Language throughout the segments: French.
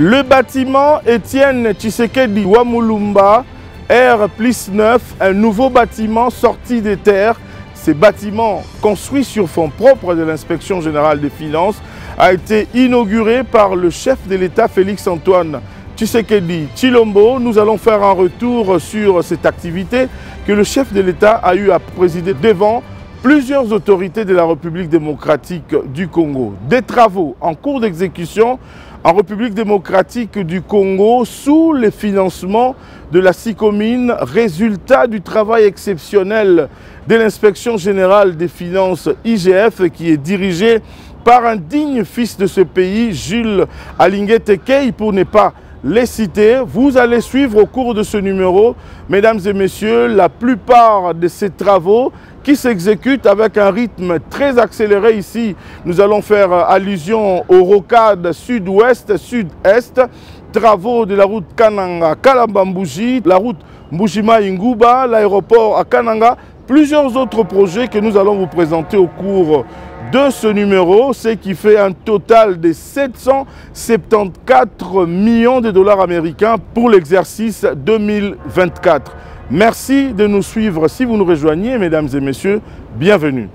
Le bâtiment Étienne Tshisekedi Wamulumba, R+9, un nouveau bâtiment sorti des terres. Ces bâtiments, construits sur fonds propres de l'Inspection générale des finances, a été inauguré par le chef de l'État Félix-Antoine Tshisekedi Tshilombo. Nous allons faire un retour sur cette activité que le chef de l'État a eu à présider devant plusieurs autorités de la République démocratique du Congo. Des travaux en cours d'exécution en République démocratique du Congo sous le financement de la SICOMINE, résultat du travail exceptionnel de l'Inspection générale des finances IGF qui est dirigée par un digne fils de ce pays, Jules Alingué Tekei, pour ne pas les citer. Vous allez suivre au cours de ce numéro, mesdames et messieurs, la plupart de ces travaux qui s'exécutent avec un rythme très accéléré ici. Nous allons faire allusion aux rocades sud-ouest, sud-est, travaux de la route Kananga-Kalambambouji, la route Mbujima-Ingouba, l'aéroport à Kananga, plusieurs autres projets que nous allons vous présenter au cours de ce numéro, ce qui fait un total de 774 millions de dollars américains pour l'exercice 2024. Merci de nous suivre. Si vous nous rejoignez, mesdames et messieurs, bienvenue.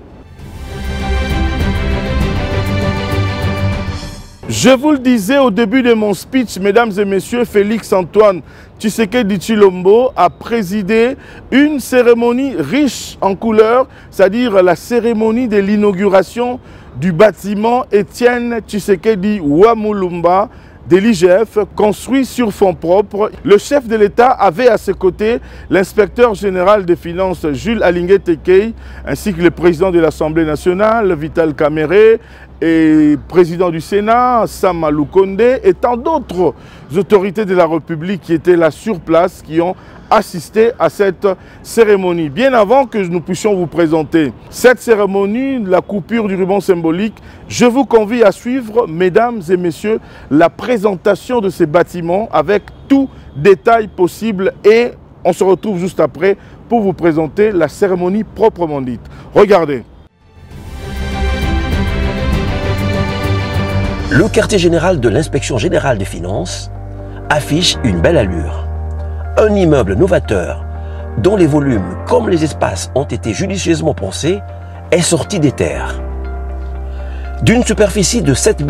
Je vous le disais au début de mon speech, mesdames et messieurs, Félix-Antoine Tshisekedi Tshilombo a présidé une cérémonie riche en couleurs, c'est-à-dire la cérémonie de l'inauguration du bâtiment Étienne Tshisekedi Wamulumba de l'IGF, construit sur fonds propres. Le chef de l'État avait à ses côtés l'inspecteur général des finances Jules Alingué Tekei, ainsi que le président de l'Assemblée nationale, Vital Kamerhe, et président du Sénat, Sam Lukonde, et tant d'autres autorités de la République qui étaient là sur place, qui ont assisté à cette cérémonie. Bien avant que nous puissions vous présenter cette cérémonie, la coupure du ruban symbolique, je vous convie à suivre, mesdames et messieurs, la présentation de ces bâtiments avec tout détail possible et on se retrouve juste après pour vous présenter la cérémonie proprement dite. Regardez. Le quartier général de l'Inspection générale des finances affiche une belle allure. Un immeuble novateur, dont les volumes comme les espaces ont été judicieusement pensés, est sorti des terres. D'une superficie de 7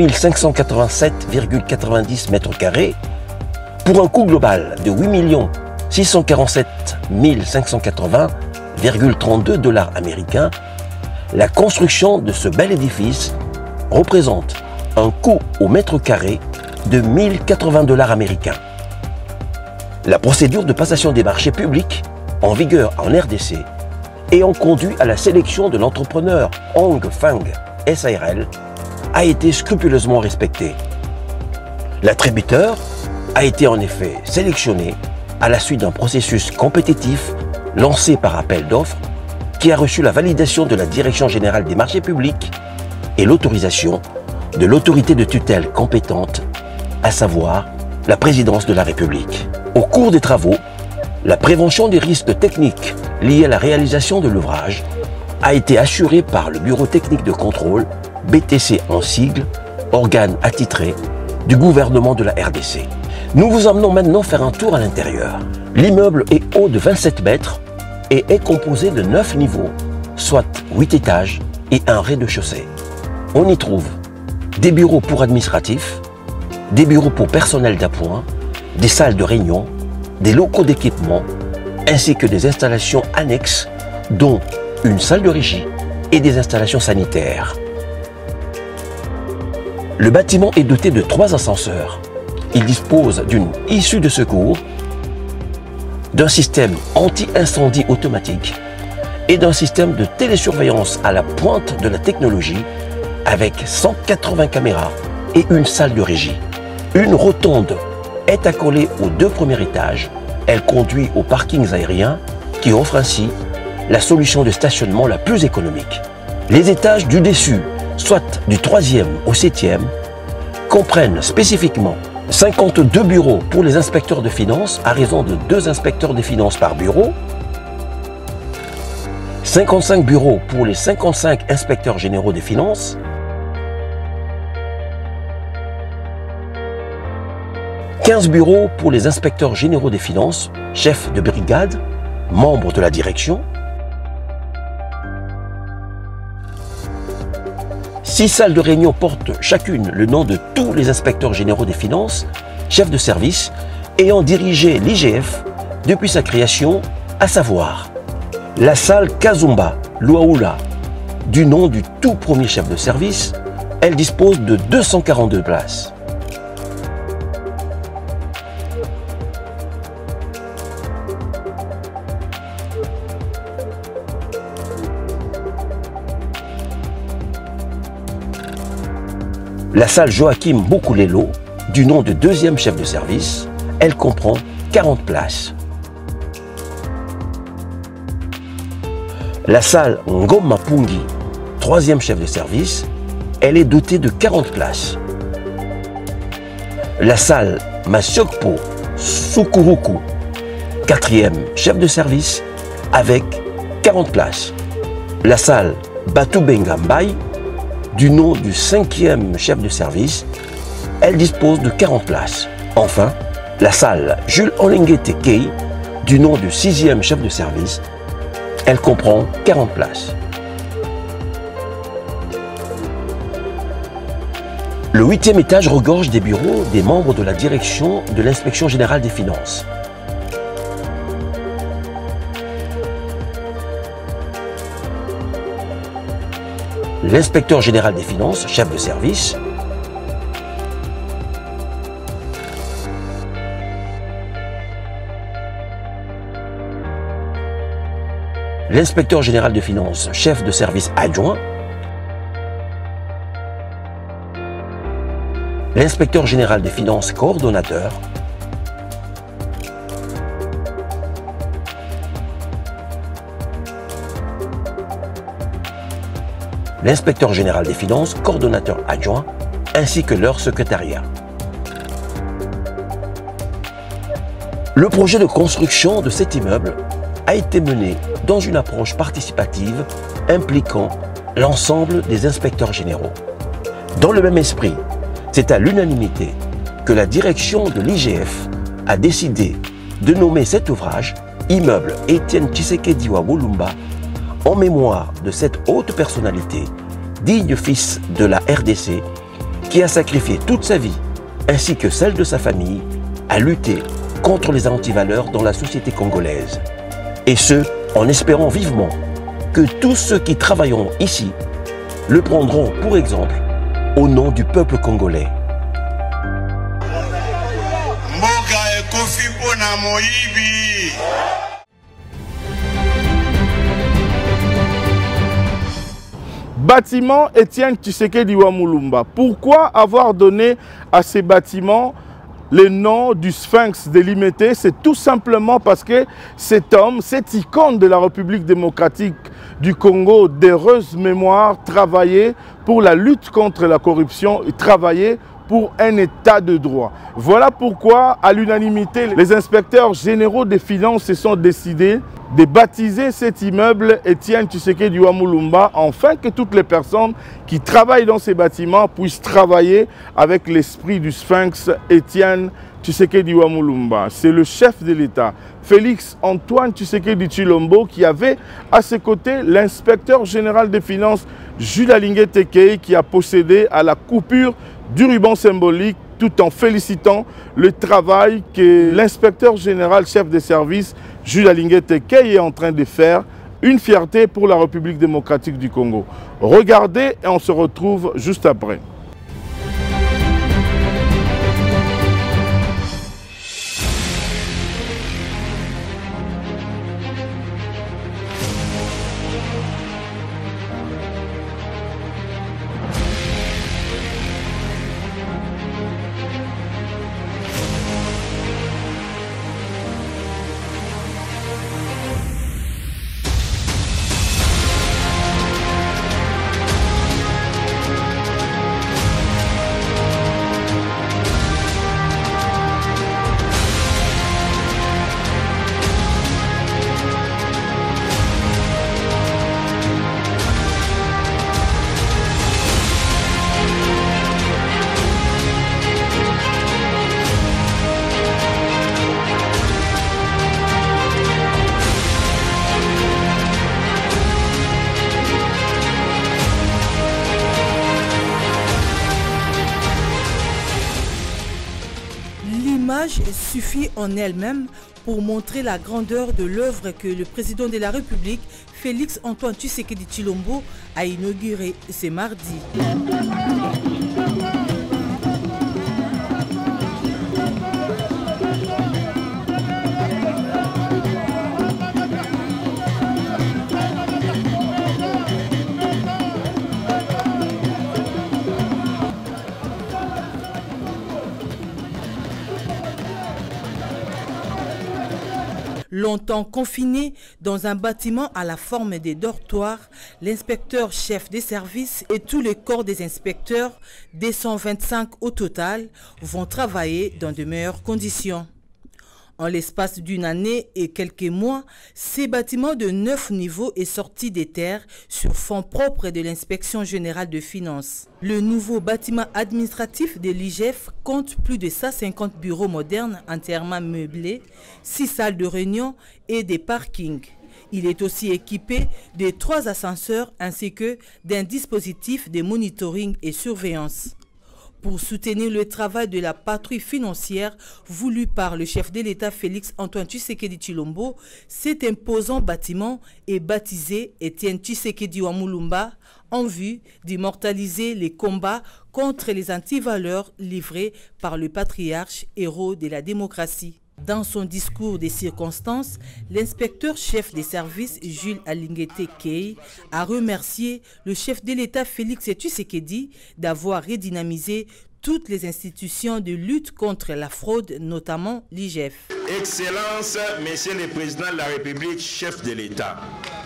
587,90 m², pour un coût global de 8 647 580,32 dollars américains, la construction de ce bel édifice représente un coût au mètre carré de 1080 dollars américains. La procédure de passation des marchés publics en vigueur en RDC ayant conduit à la sélection de l'entrepreneur Hong Feng SARL a été scrupuleusement respectée. L'attributeur a été en effet sélectionné à la suite d'un processus compétitif lancé par appel d'offres qui a reçu la validation de la Direction générale des marchés publics et l'autorisation de l'autorité de tutelle compétente, à savoir la présidence de la République. Au cours des travaux, la prévention des risques techniques liés à la réalisation de l'ouvrage a été assurée par le Bureau technique de contrôle, BTC en sigle, organe attitré du gouvernement de la RDC. Nous vous emmenons maintenant faire un tour à l'intérieur. L'immeuble est haut de 27 mètres et est composé de 9 niveaux, soit 8 étages et un rez-de-chaussée. On y trouve des bureaux pour administratifs, des bureaux pour personnel d'appoint, des salles de réunion, des locaux d'équipement, ainsi que des installations annexes, dont une salle de régie et des installations sanitaires. Le bâtiment est doté de 3 ascenseurs. Il dispose d'une issue de secours, d'un système anti-incendie automatique et d'un système de télésurveillance à la pointe de la technologie avec 180 caméras et une salle de régie. Une rotonde est accolée aux 2 premiers étages. Elle conduit aux parkings aériens qui offrent ainsi la solution de stationnement la plus économique. Les étages du dessus, soit du 3e au 7e, comprennent spécifiquement 52 bureaux pour les inspecteurs de finances à raison de 2 inspecteurs des finances par bureau, 55 bureaux pour les 55 inspecteurs généraux des finances, 15 bureaux pour les inspecteurs généraux des finances, chefs de brigade, membres de la direction. 6 salles de réunion portent chacune le nom de tous les inspecteurs généraux des finances, chefs de service, ayant dirigé l'IGF depuis sa création, à savoir la salle Kazumba Luaula, du nom du tout premier chef de service. Elle dispose de 242 places. La salle Joachim Bokulelo, du nom de deuxième chef de service, elle comprend 40 places. La salle Ngoma Pungi, troisième chef de service, elle est dotée de 40 places. La salle Masiokpo Sukuruku, quatrième chef de service, avec 40 places. La salle Batu Bengambai, du nom du cinquième chef de service, elle dispose de 40 places. Enfin, la salle Jules Olengete Kei, du nom du sixième chef de service, elle comprend 40 places. Le 8e étage regorge des bureaux des membres de la direction de l'inspection générale des finances. L'inspecteur général des finances, chef de service, l'inspecteur général de finances, chef de service adjoint, l'inspecteur général des finances, coordonnateur, l'inspecteur général des finances, coordonnateur adjoint, ainsi que leur secrétariat. Le projet de construction de cet immeuble a été mené dans une approche participative impliquant l'ensemble des inspecteurs généraux. Dans le même esprit, c'est à l'unanimité que la direction de l'IGF a décidé de nommer cet ouvrage Immeuble Étienne Tshisekedi wa Mulumba en mémoire de cette haute personnalité, digne fils de la RDC, qui a sacrifié toute sa vie, ainsi que celle de sa famille, à lutter contre les antivaleurs dans la société congolaise. Et ce, en espérant vivement que tous ceux qui travailleront ici le prendront pour exemple au nom du peuple congolais. Bâtiment Étienne Tshisekedi wa Mulumba. Pourquoi avoir donné à ces bâtiments le nom du Sphinx délimité? C'est tout simplement parce que cet homme, cette icône de la République démocratique du Congo, d'heureuse mémoire, travaillait pour la lutte contre la corruption et travaillait pour un état de droit. Voilà pourquoi, à l'unanimité, les inspecteurs généraux des finances se sont décidés de baptiser cet immeuble Étienne Tshisekedi wa Mulumba, afin que toutes les personnes qui travaillent dans ces bâtiments puissent travailler avec l'esprit du Sphinx Étienne Tshisekedi wa Mulumba. C'est le chef de l'État, Félix Antoine Tshisekedi Tshilombo, qui avait à ses côtés l'inspecteur général des finances, Jules Olengete Kei, qui a procédé à la coupure du ruban symbolique, tout en félicitant le travail que l'inspecteur général chef des services, Jules Olengete Kei, est en train de faire. Une fierté pour la République démocratique du Congo. Regardez et on se retrouve juste après. suffit en elle-même pour montrer la grandeur de l'œuvre que le président de la République, Félix Antoine Tshisekedi Tshilombo, a inaugurée ce mardi. Longtemps confiné dans un bâtiment à la forme des dortoirs, l'inspecteur chef des services et tous les corps des inspecteurs, 225 au total, vont travailler dans de meilleures conditions. En l'espace d'une année et quelques mois, ces bâtiments de 9 niveaux est sorti des terres sur fonds propres de l'Inspection générale de finances. Le nouveau bâtiment administratif de l'IGF compte plus de 150 bureaux modernes entièrement meublés, 6 salles de réunion et des parkings. Il est aussi équipé de 3 ascenseurs ainsi que d'un dispositif de monitoring et surveillance. Pour soutenir le travail de la patrouille financière voulue par le chef de l'État Félix Antoine Tshisekedi Tshilombo, cet imposant bâtiment est baptisé Étienne Tshisekedi Wamulumba en vue d'immortaliser les combats contre les antivaleurs livrés par le patriarche héros de la démocratie. Dans son discours des circonstances, l'inspecteur chef des services Jules Alingete Kei a remercié le chef de l'État Félix Tshisekedi d'avoir redynamisé toutes les institutions de lutte contre la fraude, notamment l'IGF. Excellence, Monsieur le Président de la République, chef de l'État,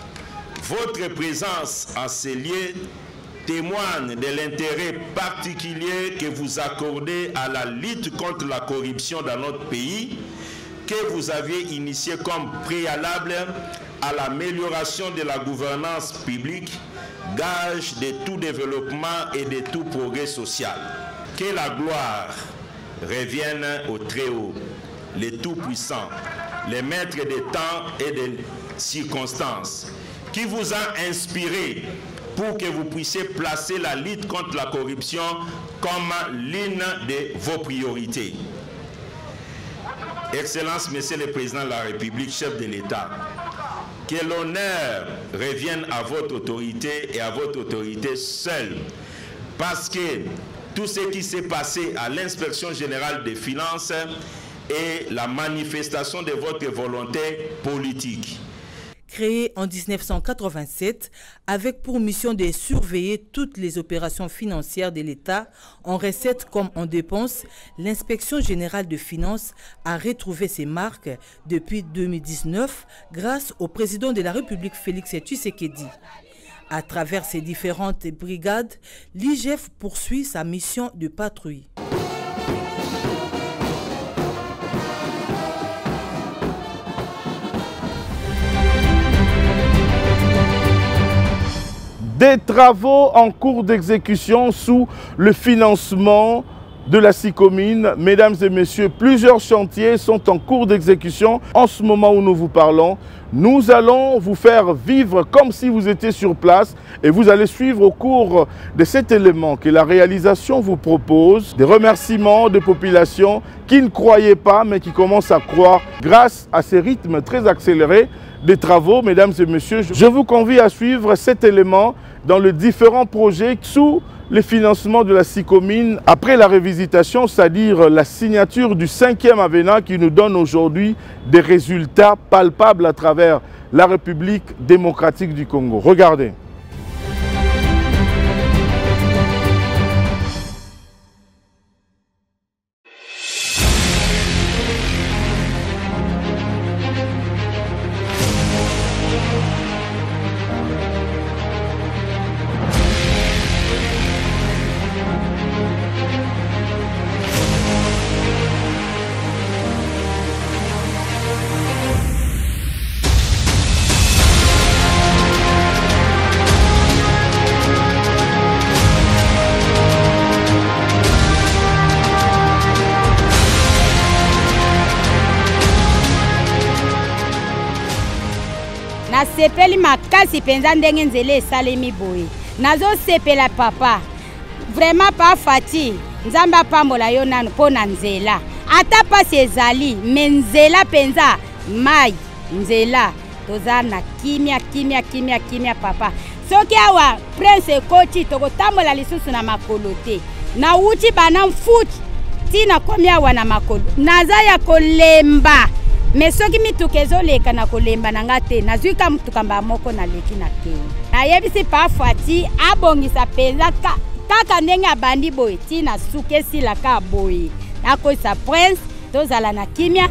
votre présence en ces lieux témoigne de l'intérêt particulier que vous accordez à la lutte contre la corruption dans notre pays, que vous aviez initié comme préalable à l'amélioration de la gouvernance publique, gage de tout développement et de tout progrès social. Que la gloire revienne au Très-Haut, le Tout-Puissant, le Maître des temps et des circonstances, qui vous a inspiré pour que vous puissiez placer la lutte contre la corruption comme l'une de vos priorités. Excellence, Monsieur le Président de la République, chef de l'État, que l'honneur revienne à votre autorité et à votre autorité seule, parce que tout ce qui s'est passé à l'Inspection générale des finances est la manifestation de votre volonté politique. Créé en 1987 avec pour mission de surveiller toutes les opérations financières de l'État en recettes comme en dépenses, l'Inspection générale de finances a retrouvé ses marques depuis 2019 grâce au président de la République Félix Tshisekedi. À travers ses différentes brigades, l'IGF poursuit sa mission de patrouille. Des travaux en cours d'exécution sous le financement de la SICOMIN. Mesdames et messieurs, plusieurs chantiers sont en cours d'exécution. En ce moment où nous vous parlons, nous allons vous faire vivre comme si vous étiez sur place et vous allez suivre au cours de cet élément que la réalisation vous propose des remerciements de populations qui ne croyaient pas mais qui commencent à croire grâce à ces rythmes très accélérés des travaux. Mesdames et messieurs, je vous convie à suivre cet élément dans les différents projets sous les financements de la SICOMIN après la révisitation, c'est-à-dire la signature du 5e avenant qui nous donne aujourd'hui des résultats palpables à travers la République démocratique du Congo. Regardez. Nasepeli makasi penza ndenge nzele esalemi boye. Nazo sepela papa. Vraiment pas fati. Nzamba pambola yo nanu pona nzela. ata pasi ezali me nzela penza mai nzela toza na kimia papa soki awa prince ekoti tokotambola lisusu na makolo te na uti bana mfuti tina komi awa na makolo naza ya kolemba me soki mituka ezoleka na kolemba na nga te nazwi ka mutuka mba moko naleki na te nayebisi parfois ti abongisa penza kaka ndenge abandi boye tina suki esilaka boye nakoyisa prince tozala na kimia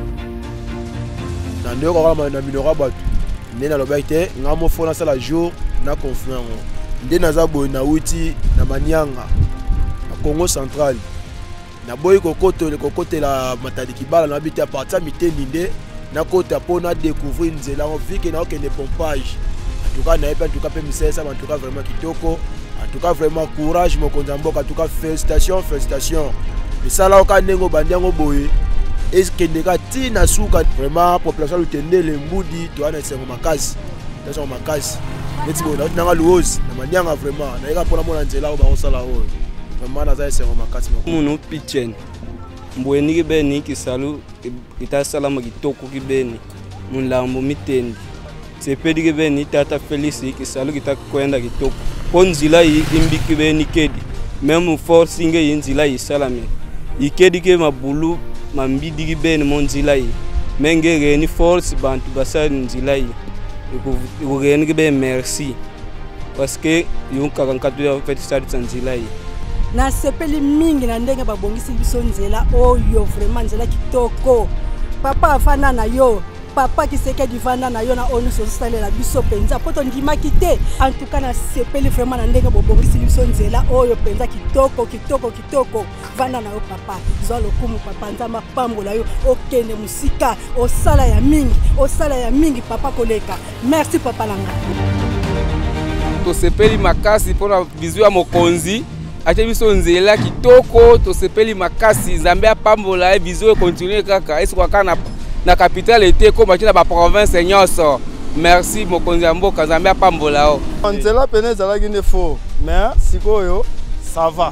na ndeko kaka na minora bato nde nalobaki te nga mofo nasala jour na conflit yango nde naza boye nauti na Manianga na Congo central naboyi kokotela Matadi Kibala na bita partir mitendi nde nakota mpona découvrir nzela yango vike naokende pompage en tout cas nayebi en tout cas mpe misesa en tout cas vraiment kitoko en tout cas vraiment courage mokonzi ya mboka en tout cas félicitations misala oka ndenge obandi yango boye ekendeka ntina suka vraiment population lutendele mbudi towana esengo makasi neti boye nauti nanga luozi na Manianga vraiment nayeka mpona mona nzela oyo bakosala oyo vraiment naza esengo makasi munu pichen mbweni kibeni kisalu itasalama kitoko kibeni munlambo mitendi sepedi kibeni tata Felisi kisalu kitakwenda kitoko ponzila imbi kibeni kedi même forcing yinzila yisalame ikedi ke mabulu mambidi kibeni monzila yi mengere ni force bantu basali nzila yi ikugeni kibe merci parce que yunka kankatu ya fait start nzila yi na sepeli mingi na ndenge babongisi biso nzela oyo vraiment nzela kitoko papa afana na yo papa Kisekedi vanda na yo na onu sosalela biso penza poto ndimaki te en tout cas na sepeli vraiment na ndenge babongisi biso nzela oyo penza kitoko vanda na yo papa zwa lokumu papa nzamba pambola yo okende musika osala ya mingi papa koleka merci papa langa to sepeli makasi pona vizu ya mokonzi ache biso nzela kitoko to sepeli makasi Nzambe apambola vizu e continuer kaka esi kwa kana na capitale ete ko machina ba province nyonso merci mokonzi ya mboka Nzambe apambola o nzela pene ezalaki nde faux mais sikoyo ça va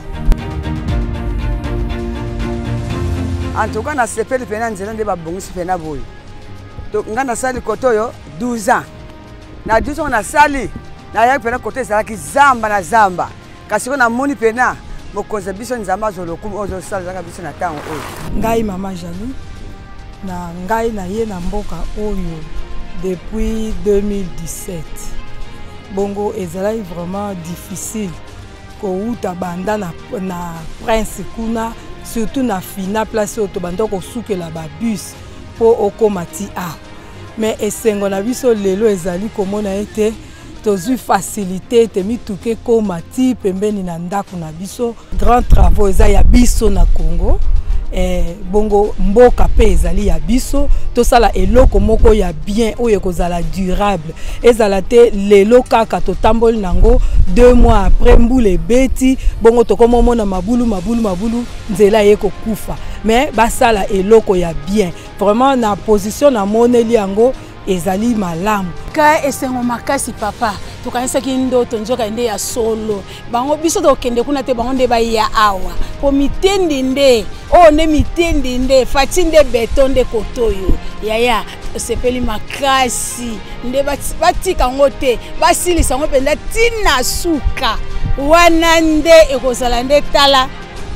en tout cas na sepeli pena nzela nde babongisi pena boyo to ngana sali kotoyo 12 ans na 12 ans na sali na ya pena koto ezalaki zamba kasi ko na moni pena mokonzi biso Nzambe azolokumu ozo sala biso na tango oyo ngai mama Jaloux na ngai na ye na mboka oyo depuis 2017 bongo ezalaki vraiment difficile kouta banda na prince kuna surtout na fina place oyo tobanda kosukela babus po okoma ti a mais esengo na biso lelo ezali komona ete tozwi facilité te mituke koma ti pembeni na ndako na biso grand travaux eza ya biso na Congo bongo mboka pe ezali ya biso tosala eloko moko ya bien oyo kozala durable ezala te lelo kaka totamboli nango 2 mois après mbule beti bongo tokomona mabulu nzela yeko kufa mais basala eloko ya bien vraiment na position na moneli yango ezali malamu ka esengo makasi papa tokanisaki ndoto nzoka nde ya solo bango biso tokende kuna te bango nde baya awa po mitendi nde o nde mitendi nde fati nde beton nde kotoyo yaya sepeli makasi nde batika ngo te basilisa ngo penda tina suka wana nde ekozala nde tala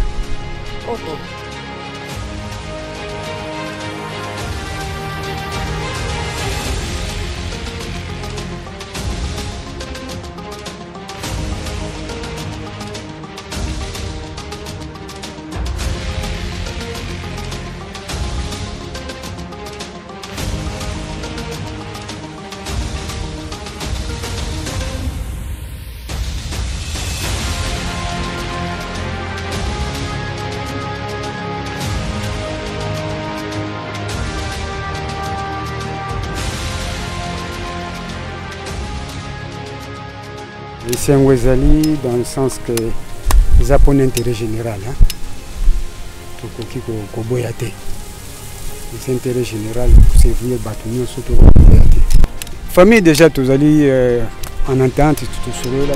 esengo ezali dans le sens que eza mpona intérêt général tokoki koboya te eza intérêt général servir bato nyonso tokoboya te famille déjà tozali en entente tosolola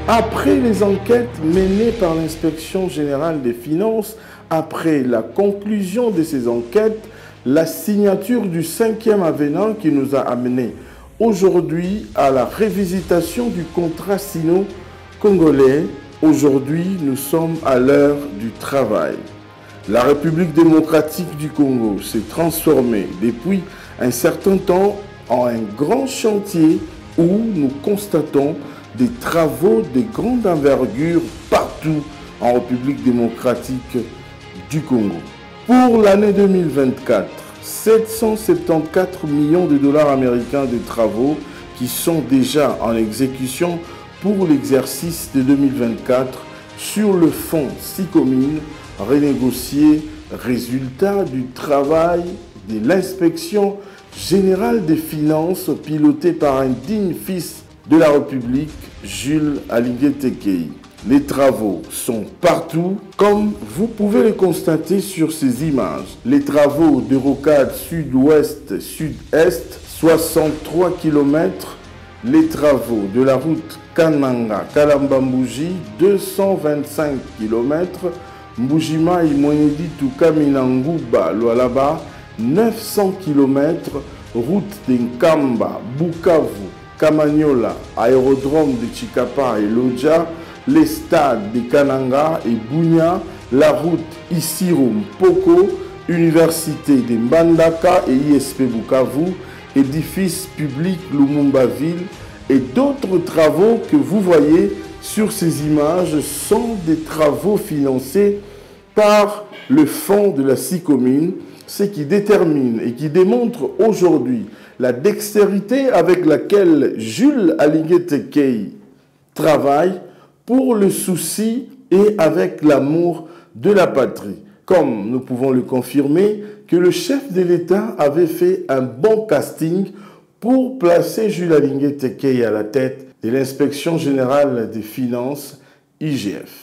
Après les enquêtes menées par l'Inspection générale des finances, après la conclusion de ces enquêtes, la signature du 5e avenant qui nous a amené aujourd'hui à la révisitation du contrat sino-congolais. Aujourd'hui, nous sommes à l'heure du travail. La République démocratique du Congo s'est transformée depuis un certain temps en un grand chantier où nous constatons des travaux de grande envergure partout en République démocratique du Congo. Pour l'année 2024, 774 millions de dollars américains de travaux qui sont déjà en exécution pour l'exercice de 2024 sur le fonds SICOMIN renégocié, résultat du travail de l'inspection générale des finances pilotée par un digne fils de la République, Jules Alingué Tekei. Les travaux sont partout, comme vous pouvez le constater sur ces images. Les travaux de rocade sud-ouest-sud-est, 63 km. Les travaux de la route Kananga-Kalambambouji, 225 km. Mbujima Imoyedi Tukaminanguba Lualaba, 900 km. Route d'Nkamba, Bukavu, Kamanyola, aérodrome de Chikapa et Lodja, les stades de Kananga et Bunia, la route Isirum Poko, université de Mbandaka et ISP Bukavu, édifice public Lumumba-Ville et d'autres travaux que vous voyez sur ces images sont des travaux financés par le fonds de la SICOMIN, ce qui détermine et qui démontre aujourd'hui la dextérité avec laquelle Jules Alingué Tekei travaille pour le souci et avec l'amour de la patrie. Comme nous pouvons le confirmer, que le chef de l'État avait fait un bon casting pour placer Jules Alingué Tekei à la tête de l'Inspection générale des finances, IGF.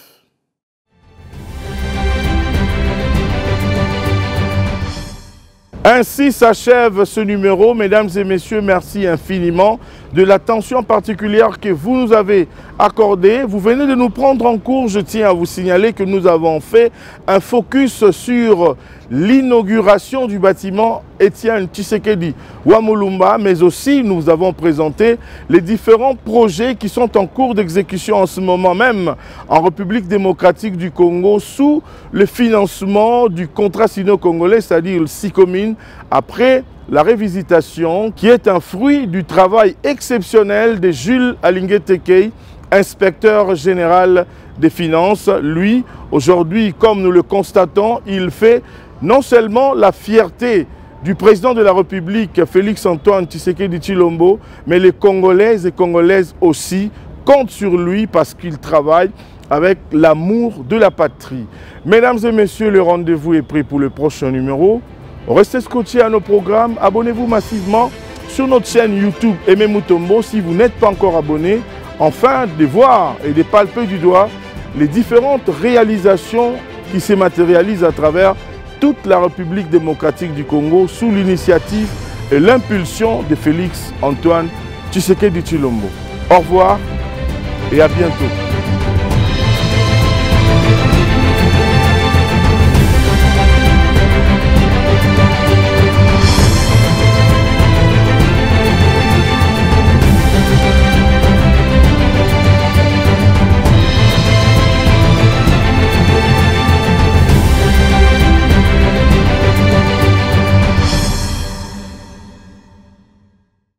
Ainsi s'achève ce numéro. Mesdames et messieurs, merci infiniment de l'attention particulière que vous nous avez accordée. Vous venez de nous prendre en cours. Je tiens à vous signaler que nous avons fait un focus sur l'inauguration du bâtiment Étienne Tshisekedi Wamulumba, mais aussi nous avons présenté les différents projets qui sont en cours d'exécution en ce moment même en République démocratique du Congo sous le financement du contrat sino-congolais, c'est-à-dire le SICOMIN, après la révisitation qui est un fruit du travail exceptionnel de Jules Alingué Tekei, inspecteur général des finances. Lui, aujourd'hui, comme nous le constatons, il fait non seulement la fierté du président de la République, Félix-Antoine Tshisekedi Tshilombo, mais les Congolaises et Congolaises aussi comptent sur lui parce qu'il travaille avec l'amour de la patrie. Mesdames et messieurs, le rendez-vous est pris pour le prochain numéro. Restez scotchés à nos programmes, abonnez-vous massivement sur notre chaîne YouTube Aimé Mutombo si vous n'êtes pas encore abonné, afin de voir et de palper du doigt les différentes réalisations qui se matérialisent à travers toute la République démocratique du Congo sous l'initiative et l'impulsion de Félix-Antoine Tshisekedi Tshilombo. Au revoir et à bientôt.